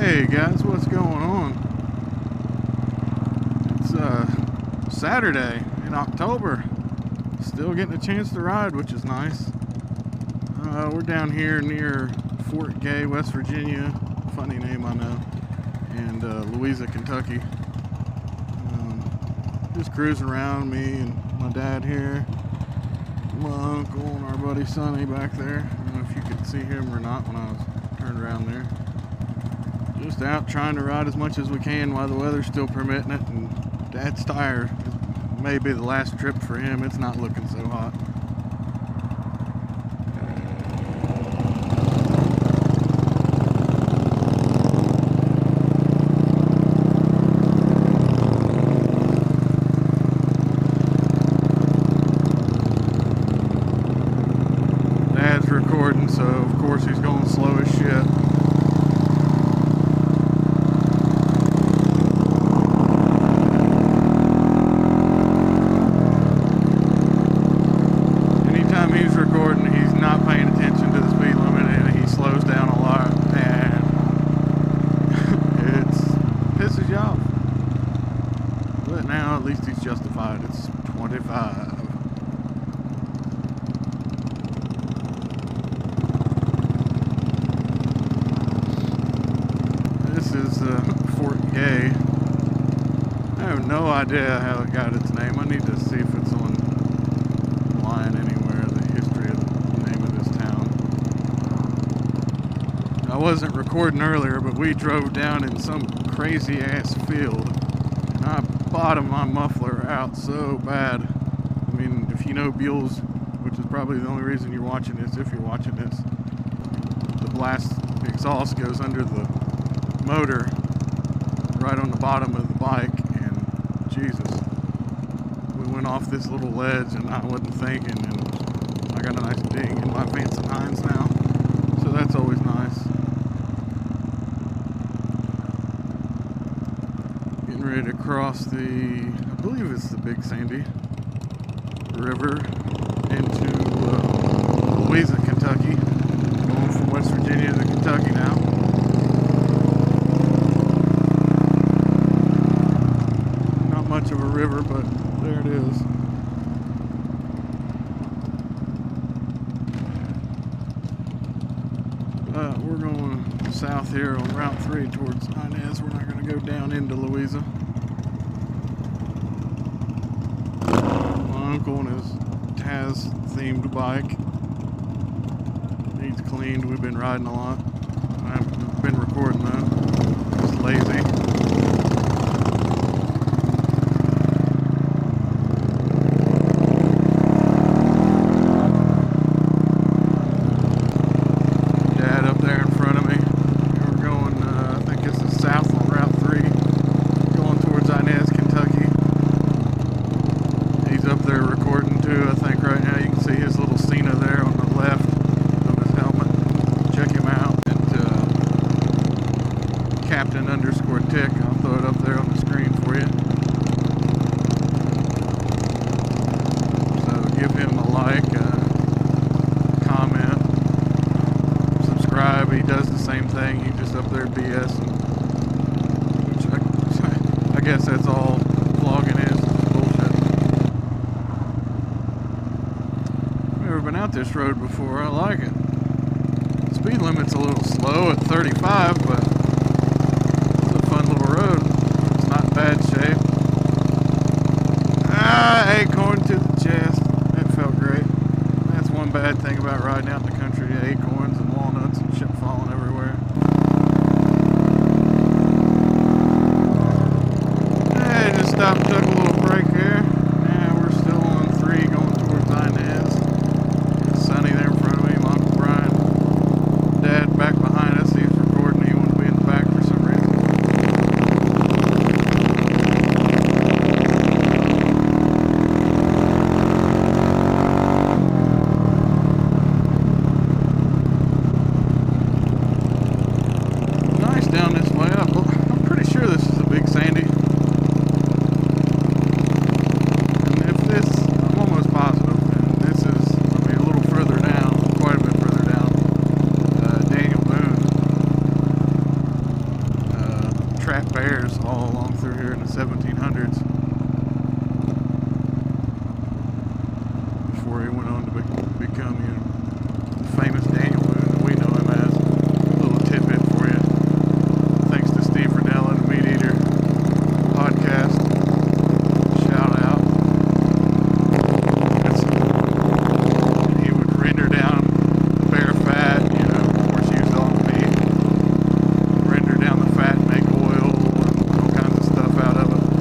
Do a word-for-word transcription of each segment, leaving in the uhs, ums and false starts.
Hey guys, what's going on? It's uh, Saturday in October. Still getting a chance to ride, which is nice. Uh, we're down here near Fort Gay, West Virginia. Funny name, I know. And uh, Louisa, Kentucky. Um, just cruising around, me and my dad here. My uncle and our buddy Sonny back there. I don't know if you could see him or not when I was turned around there. Just out trying to ride as much as we can while the weather's still permitting it, and Dad's tired. It may be the last trip for him. It's not looking so hot. Dad's recording, so of course he's going slow as shit. Now at least he's justified. It's twenty-five. This is uh, Fort Gay. I have no idea how it got its name. I need to see if it's online anywhere, the history of the name of this town. I wasn't recording earlier, but we drove down in some crazy ass field. And I bottomed my muffler out so bad. I mean, if you know Buell's, which is probably the only reason you're watching this, if you're watching this, the blast exhaust goes under the motor right on the bottom of the bike, and Jesus, we went off this little ledge and I wasn't thinking, and I got a nice ding in my Vance and Hines now, so that's always nice. Ready to cross the, I believe it's the Big Sandy River into uh, Louisa, Kentucky. Going from West Virginia to Kentucky now. Not much of a river, but there it is. Uh, we're going south here on Route three towards Inez. We're not going to go down into Louisa. My uncle and his Taz themed bike needs cleaned. We've been riding a lot. I haven't been recording though. Just lazy. Captain underscore tick. I'll throw it up there on the screen for you. So give him a like, a comment, subscribe. He does the same thing. He just up there BSing, which I, I guess that's all vlogging is. It's bullshit. I've never been out this road before. I like it. The speed limit's a little slow at thirty-five, but fun little road. It's not in bad shape. Ah, acorn to the chest. That felt great. That's one bad thing about riding out in the country. Acorns and walnuts and shit falling everywhere. Hey, just stopped and took a little break here. Now we're still on three going towards Inez. It's sunny there in front of me. My Uncle Brian. Dad back behind us. He's recording. He wouldn't be trap bears all along through here in the seventeen hundreds before he went on to be, become, you know, the famous Daniel Boone that we know him as. A little tidbit for you. Thanks to Steve Fernell and the Meat Eater podcast. Shout out. That's, he would render down the bear fat, you know, of course he used all the meat. Render down the fat, make oil, and all kinds of stuff out of it.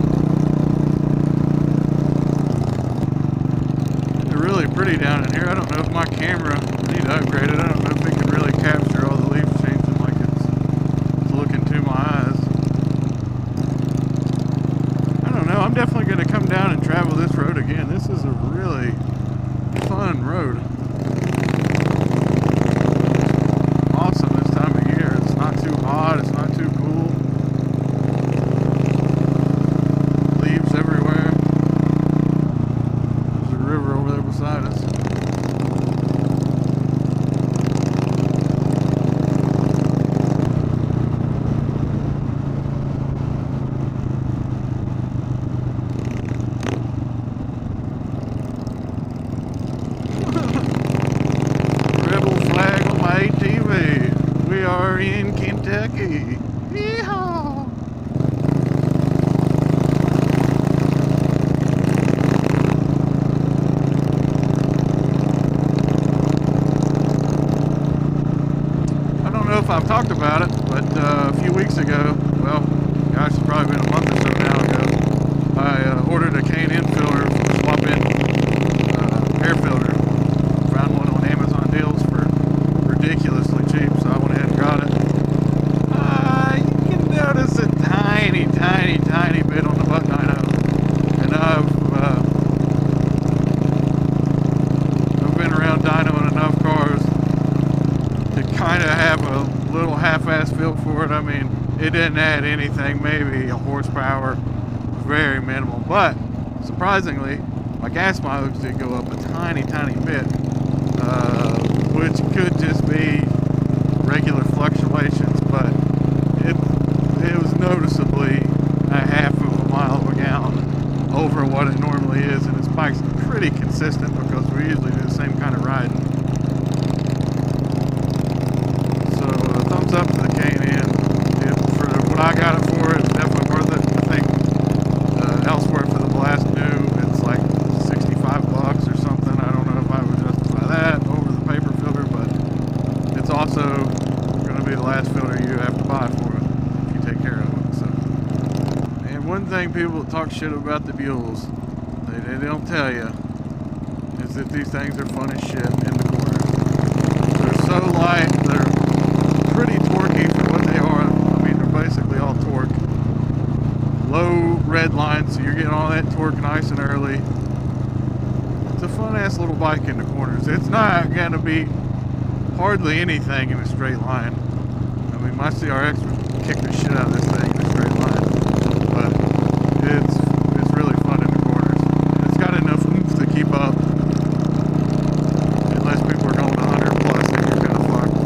They're really pretty down in here. I don't know if my camera, I need to upgrade it. I don't know if it can really capture all the leaves changing like it's, it's looking to my eyes. I don't know. I'm definitely going to come down and travel this road again. This is a really fun road. Awesome this time of year. It's not too hot. It's not too cool. Leaves everywhere. There's a river over there beside us. Rebel flag on my A T V. We are in Kentucky. Yeehaw! I don't know if I've talked about it, but uh, a few weeks ago, well, gosh, it's probably been a month or so now ago, I uh, ordered a K and N filter, swap-in uh, air filter. Found one on Amazon deals for ridiculously cheap, so I went ahead and got it. Uh, you can notice a tiny, tiny, tiny bit on the butt dyno, and I've uh, I've been around dynoing enough cars to kind of have a little half-ass feel for it. I mean, it didn't add anything, maybe a horsepower, very minimal, but surprisingly, my gas mileage did go up a tiny, tiny bit, uh, which could just be regular fluctuations, but it it was noticeably a half of a mile of a gallon over what it normally is, and its bike's pretty consistent because we usually do the same kind of riding. So uh, thumbs up to the K and N. It, for what I got it for, it's definitely worth it. I think uh, elsewhere for the Blast New, it's like sixty-five bucks or something. I don't know if I would justify that over the paper filter, but it's also going to be the last filter you have to buy for it if you take care of it. So, and one thing people that talk shit about the Buells, they, they don't tell you, is that these things are fun as shit in the corner. They're so light, they're pretty torquey for what they are. I mean, they're basically all torque. Low red line, so you're getting all that torque nice and early. It's a fun ass little bike in the corners. It's not gonna be hardly anything in a straight line. I mean, my C R X would kick the shit out of this thing in a straight line, but it's it's really fun in the corners. And it's got enough oomph to keep up. Unless people are going one hundred plus, then you're kind of fucked.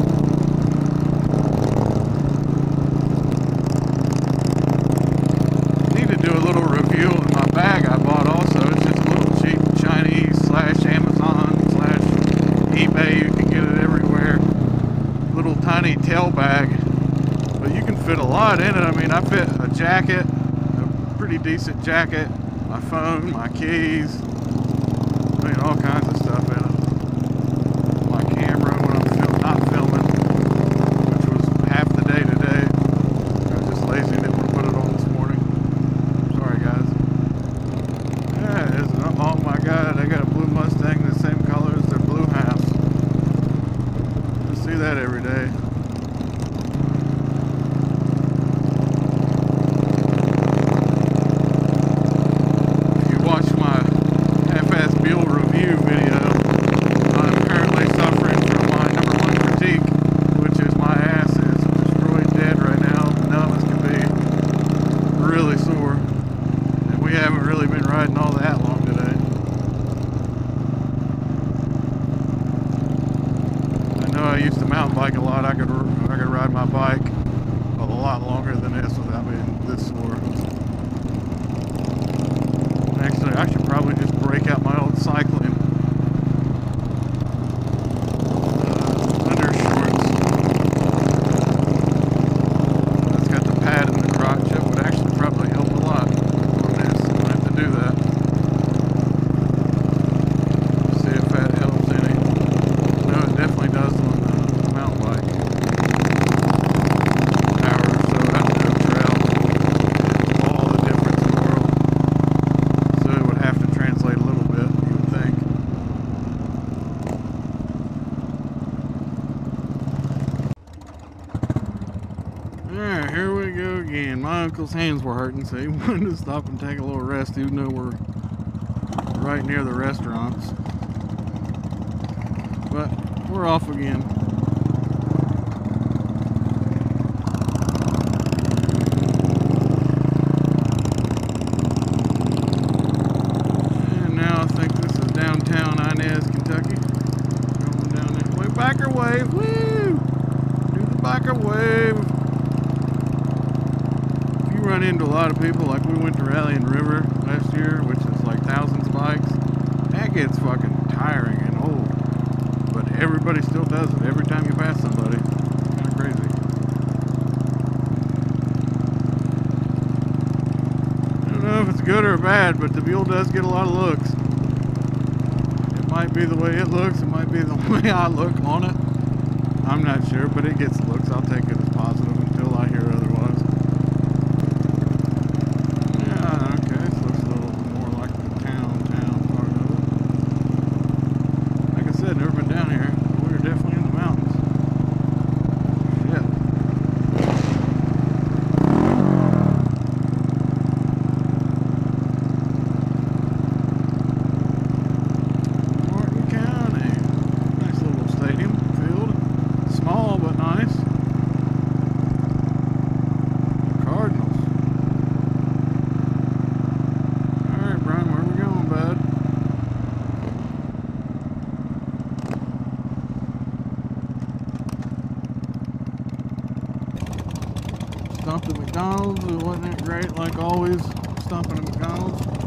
Need to do a little review on my bag I bought also. It's just a little cheap Chinese slash Amazon slash eBay. You can get it everywhere. Little tiny tail bag, but you can fit a lot in it. I mean, I fit a jacket, a pretty decent jacket, my phone, my keys, I mean, all kinds of stuff in it. My camera when I'm film, not filming, which was half the day today. I was just lazy, didn't want to put it on this morning. Sorry, guys. Yeah, it's, oh my God, I got a blue Mustang the same color as their blue house. I see that every day. If you watch my half-ass Buell review video, I'm currently suffering from my number one critique, which is my ass is destroyed dead right now, numb as can be, really sore, and we haven't really been riding all that long today. I know I used to mountain bike a lot. I could I could ride my bike a a lot longer than this without being this sore. Actually, I should probably just break out my old cycling uh, undershorts. That's got the pad in the crotch. It would actually probably help a lot on this. I have to do that. See if that helps any. No, it definitely does on the mountain bike. Power, so I have to go trail. All the difference in the world. So it would have to translate a little bit, you would think. Alright, here we go again. My uncle's hands were hurting, so he wanted to stop and take a little rest, even though we're right near the restaurants. But we're off again. And now I think this is downtown Inez, Kentucky. Going down this way. Biker wave! Woo! Do the biker wave! If you run into a lot of people, like we went to Rallying River last year, which is like thousands of bikes, that gets fucking tiring and old. But everybody still does it every time you pass somebody. It's kind of crazy. I don't know if it's good or bad, but the mule does get a lot of looks. It might be the way it looks, it might be the way I look on it. I'm not sure, but it gets looks. I'll take it as positive until I hear otherwise. Yeah, okay, this looks a little more like the town, town part of it. Like I said, never been down here. We were definitely in the mountains. Shit. Martin County. Nice little stadium field. Small but nice. Cardinals. Alright, Brian, where are we going, bud? Stopped at McDonald's. It wasn't that great, like always, stopping at McDonald's.